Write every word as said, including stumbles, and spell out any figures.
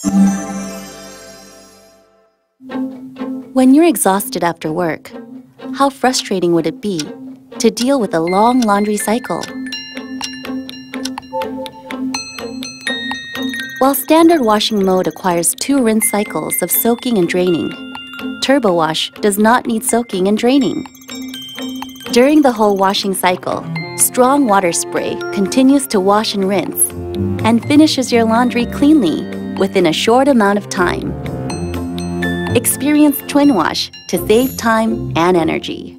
When you're exhausted after work, how frustrating would it be to deal with a long laundry cycle? While standard washing mode requires two rinse cycles of soaking and draining, Turbo Wash does not need soaking and draining. During the whole washing cycle, strong water spray continues to wash and rinse and finishes your laundry cleanly within a short amount of time. Experience TWINwash to save time and energy.